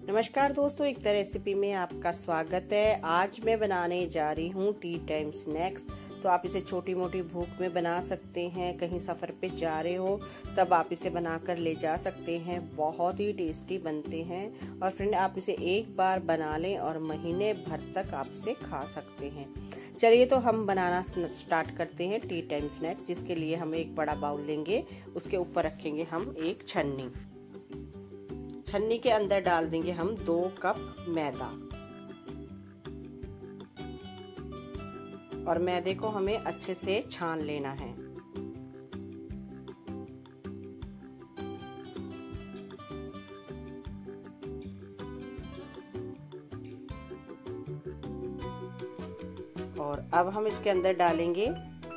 नमस्कार दोस्तों, एक तरह रेसिपी में आपका स्वागत है। आज मैं बनाने जा रही हूँ टी टाइम स्नैक्स। तो आप इसे छोटी मोटी भूख में बना सकते हैं, कहीं सफ़र पे जा रहे हो तब आप इसे बनाकर ले जा सकते हैं। बहुत ही टेस्टी बनते हैं और फ्रेंड आप इसे एक बार बना लें और महीने भर तक आप इसे खा सकते हैं। चलिए तो हम बनाना स्टार्ट करते हैं टी टाइम स्नैक्स। जिसके लिए हम एक बड़ा बाउल लेंगे, उसके ऊपर रखेंगे हम एक छन्नी। छन्नी के अंदर डाल देंगे हम 2 कप मैदा और मैदे को हमें अच्छे से छान लेना है। और अब हम इसके अंदर डालेंगे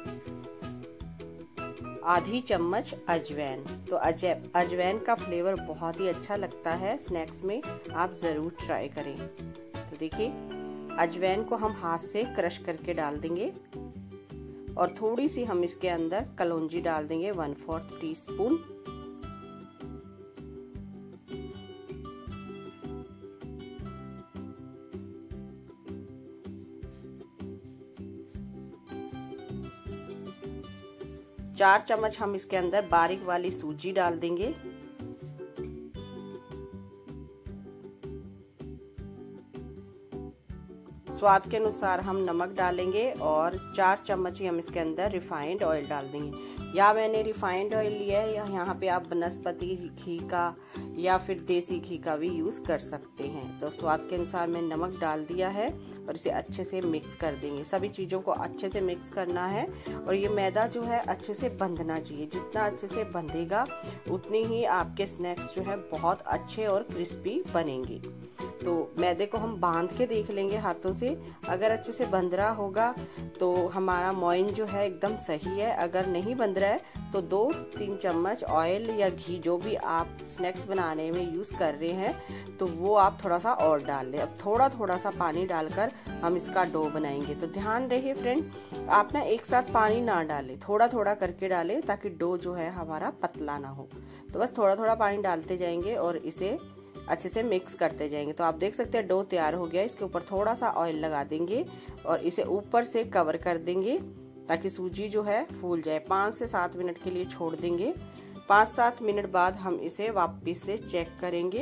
आधी चम्मच अजवाइन। तो अजवाइन का फ्लेवर बहुत ही अच्छा लगता है स्नैक्स में, आप ज़रूर ट्राई करें। तो देखिए अजवाइन को हम हाथ से क्रश करके डाल देंगे और थोड़ी सी हम इसके अंदर कलौंजी डाल देंगे 1/4 टीस्पून। चार चम्मच हम इसके अंदर बारीक वाली सूजी डाल देंगे। स्वाद के अनुसार हम नमक डालेंगे और 4 चम्मच ही हम इसके अंदर रिफाइंड ऑयल डाल देंगे। या मैंने रिफाइंड ऑयल लिया है, या यहाँ पे आप बनस्पति घी का या फिर देसी घी का भी यूज कर सकते हैं। तो स्वाद के अनुसार मैं नमक डाल दिया है और इसे अच्छे से मिक्स कर देंगे। सभी चीज़ों को अच्छे से मिक्स करना है और ये मैदा जो है अच्छे से बंधना चाहिए। जितना अच्छे से बंधेगा उतनी ही आपके स्नैक्स जो है बहुत अच्छे और क्रिस्पी बनेंगे। तो मैदे को हम बांध के देख लेंगे हाथों से। अगर अच्छे से बंध रहा होगा तो हमारा मोइन जो है एकदम सही है। अगर नहीं बंध रहा है तो 2-3 चम्मच ऑयल या घी जो भी आप स्नैक्स बनाने में यूज कर रहे हैं तो वो आप थोड़ा सा और डाल लें। अब थोड़ा थोड़ा सा पानी डालकर हम इसका डो बनाएंगे। तो ध्यान रहे फ्रेंड, आप ना एक साथ पानी ना डालें, थोड़ा थोड़ा करके डालें ताकि डो जो है हमारा पतला ना हो। तो बस थोड़ा थोड़ा पानी डालते जाएंगे और इसे अच्छे से मिक्स करते जाएंगे। तो आप देख सकते हैं डो तैयार हो गया। इसके ऊपर थोड़ा सा ऑयल लगा देंगे और इसे ऊपर से कवर कर देंगे ताकि सूजी जो है फूल जाए। 5 से 7 मिनट के लिए छोड़ देंगे। 5-7 मिनट बाद हम इसे वापस से चेक करेंगे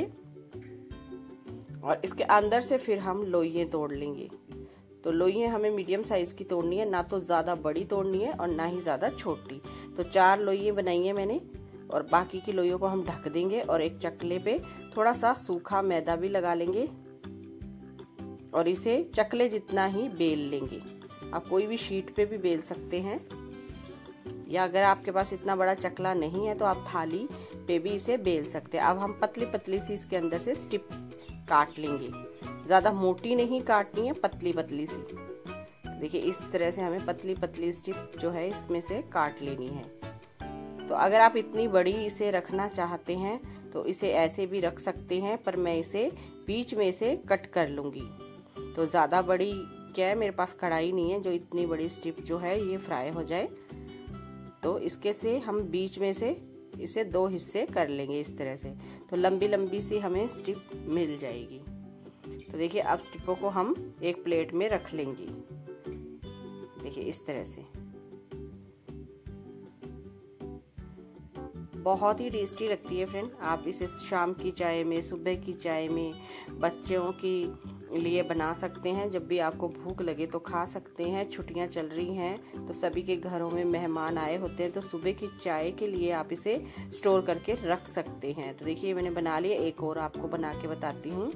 और इसके अंदर से फिर हम लोइयां तोड़ लेंगे। तो लोइयां हमें मीडियम साइज की तोड़नी है, ना तो ज्यादा बड़ी तोड़नी है और ना ही ज्यादा छोटी। तो 4 लोइयां बनाई है मैंने और बाकी की लोइयों को हम ढक देंगे और एक चकले पे थोड़ा सा सूखा मैदा भी लगा लेंगे और इसे चकले जितना ही बेल लेंगे। आप कोई भी शीट पे भी बेल सकते हैं, या अगर आपके पास इतना बड़ा चकला नहीं है तो आप थाली पे भी इसे बेल सकते हैं। अब हम पतली पतली सी इसके अंदर से स्टिप काट लेंगे। ज्यादा मोटी नहीं काटनी है, पतली पतली सी। देखिए इस तरह से हमें पतली पतली स्टिप जो है इसमें से काट लेनी है। तो अगर आप इतनी बड़ी इसे रखना चाहते हैं तो इसे ऐसे भी रख सकते हैं, पर मैं इसे बीच में से कट कर लूंगी। तो ज्यादा बड़ी क्या है, मेरे पास कढ़ाई नहीं है जो इतनी बड़ी स्टिप जो है ये फ्राई हो जाए। तो इसके से हम बीच में से इसे 2 हिस्से कर लेंगे इस तरह से। तो लंबी लंबी सी हमें स्टिप मिल जाएगी। तो देखिए अब स्टिपों को हम एक प्लेट में रख लेंगे। देखिए इस तरह से बहुत ही टेस्टी लगती है फ्रेंड। आप इसे शाम की चाय में, सुबह की चाय में, बच्चों के लिए बना सकते हैं। जब भी आपको भूख लगे तो खा सकते हैं। छुट्टियां चल रही हैं तो सभी के घरों में मेहमान आए होते हैं, तो सुबह की चाय के लिए आप इसे स्टोर करके रख सकते हैं। तो देखिए मैंने बना लिया, एक और आपको बना के बताती हूँ।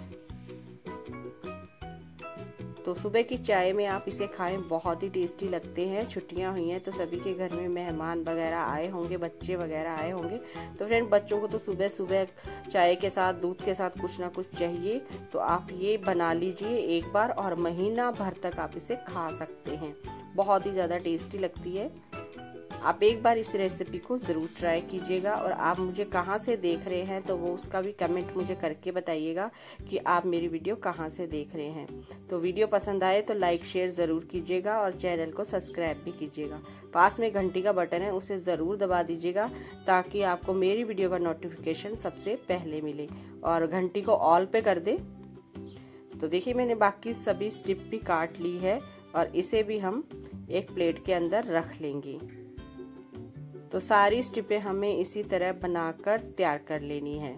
तो सुबह की चाय में आप इसे खाएं, बहुत ही टेस्टी लगते हैं। छुट्टियां हुई हैं तो सभी के घर में मेहमान वगैरह आए होंगे, बच्चे वगैरह आए होंगे। तो फ्रेंड बच्चों को तो सुबह सुबह चाय के साथ, दूध के साथ कुछ ना कुछ चाहिए। तो आप ये बना लीजिए एक बार और महीना भर तक आप इसे खा सकते हैं। बहुत ही ज्यादा टेस्टी लगती है। आप एक बार इस रेसिपी को ज़रूर ट्राई कीजिएगा। और आप मुझे कहाँ से देख रहे हैं तो वो उसका भी कमेंट मुझे करके बताइएगा कि आप मेरी वीडियो कहाँ से देख रहे हैं। तो वीडियो पसंद आए तो लाइक शेयर ज़रूर कीजिएगा और चैनल को सब्सक्राइब भी कीजिएगा। पास में घंटी का बटन है, उसे ज़रूर दबा दीजिएगा ताकि आपको मेरी वीडियो का नोटिफिकेशन सबसे पहले मिले, और घंटी को ऑल पे कर दे। तो देखिए मैंने बाकी सभी स्टिप भी काट ली है और इसे भी हम एक प्लेट के अंदर रख लेंगे। तो सारी स्टिपें हमें इसी तरह बनाकर तैयार कर लेनी है।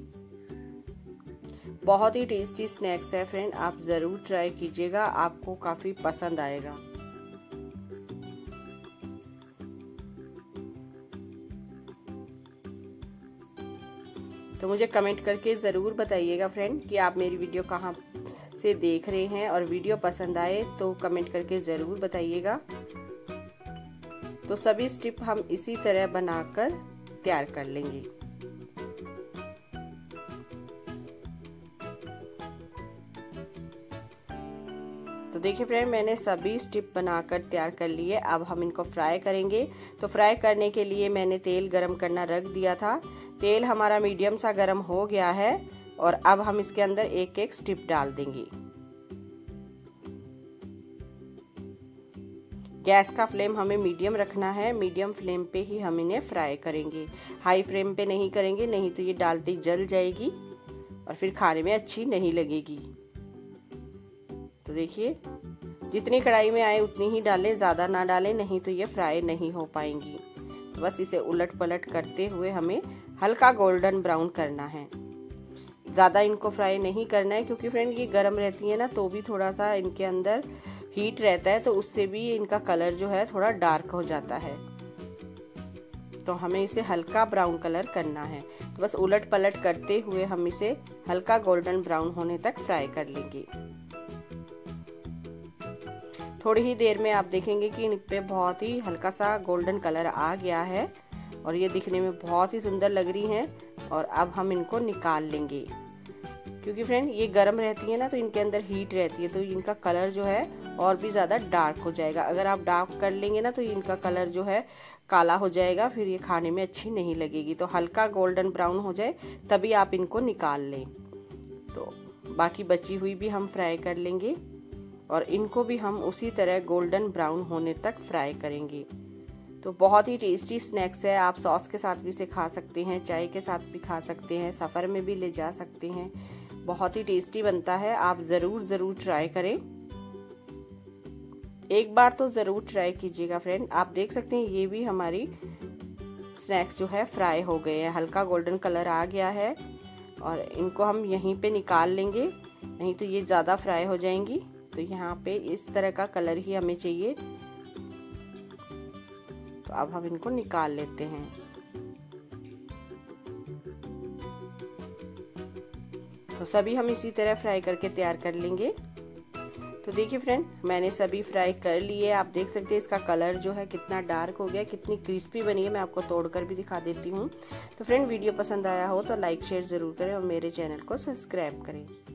बहुत ही टेस्टी स्नैक्स है फ्रेंड, आप जरूर ट्राई कीजिएगा, आपको काफी पसंद आएगा। तो मुझे कमेंट करके जरूर बताइएगा फ्रेंड कि आप मेरी वीडियो कहाँ से देख रहे हैं, और वीडियो पसंद आए तो कमेंट करके जरूर बताइएगा। तो सभी स्टिप हम इसी तरह बनाकर तैयार कर लेंगे। तो देखिए फ्रेंड मैंने सभी स्टिप बनाकर तैयार कर लिए। अब हम इनको फ्राई करेंगे। तो फ्राई करने के लिए मैंने तेल गरम करना रख दिया था। तेल हमारा मीडियम सा गरम हो गया है और अब हम इसके अंदर एक एक स्टिप डाल देंगे। गैस का फ्लेम हमें मीडियम रखना है, मीडियम फ्लेम पे ही हम इन्हें फ्राई करेंगे। हाई फ्लेम पे नहीं करेंगे, नहीं तो ये डालते ही जल जाएगी और फिर खाने में अच्छी नहीं लगेगी। तो देखिए जितनी कढ़ाई में आए उतनी ही डालें, ज्यादा ना डालें, नहीं तो ये फ्राई नहीं हो पाएंगी। तो बस इसे उलट पलट करते हुए हमें हल्का गोल्डन ब्राउन करना है। ज्यादा इनको फ्राई नहीं करना है क्योंकि फ्रेंड ये गर्म रहती है ना, तो भी थोड़ा सा इनके अंदर हीट रहता है, तो उससे भी इनका कलर जो है थोड़ा डार्क हो जाता है। तो हमें इसे हल्का ब्राउन कलर करना है। तो बस उलट पलट करते हुए हम इसे हल्का गोल्डन ब्राउन होने तक फ्राई कर लेंगे। थोड़ी ही देर में आप देखेंगे कि इन पे बहुत ही हल्का सा गोल्डन कलर आ गया है और ये दिखने में बहुत ही सुंदर लग रही हैं। और अब हम इनको निकाल लेंगे क्योंकि फ्रेंड ये गर्म रहती है ना, तो इनके अंदर हीट रहती है, तो इनका कलर जो है और भी ज्यादा डार्क हो जाएगा। अगर आप डार्क कर लेंगे ना तो इनका कलर जो है काला हो जाएगा, फिर ये खाने में अच्छी नहीं लगेगी। तो हल्का गोल्डन ब्राउन हो जाए तभी आप इनको निकाल लें। तो बाकी बची हुई भी हम फ्राई कर लेंगे और इनको भी हम उसी तरह गोल्डन ब्राउन होने तक फ्राई करेंगे। तो बहुत ही टेस्टी स्नैक्स है, आप सॉस के साथ भी इसे खा सकते हैं, चाय के साथ भी खा सकते हैं, सफर में भी ले जा सकते हैं। बहुत ही टेस्टी बनता है, आप जरूर ट्राई करें। एक बार तो जरूर ट्राई कीजिएगा फ्रेंड। आप देख सकते हैं ये भी हमारी स्नैक्स जो है फ्राई हो गए हैं, हल्का गोल्डन कलर आ गया है और इनको हम यहीं पे निकाल लेंगे, नहीं तो ये ज्यादा फ्राई हो जाएंगी। तो यहाँ पे इस तरह का कलर ही हमें चाहिए। तो अब हम इनको निकाल लेते हैं। तो सभी हम इसी तरह फ्राई करके तैयार कर लेंगे। तो देखिए फ्रेंड मैंने सभी फ्राई कर लिए। आप देख सकते हैं इसका कलर जो है कितना डार्क हो गया, कितनी क्रिस्पी बनी है। मैं आपको तोड़कर भी दिखा देती हूँ। तो फ्रेंड वीडियो पसंद आया हो तो लाइक शेयर जरूर करें और मेरे चैनल को सब्सक्राइब करें।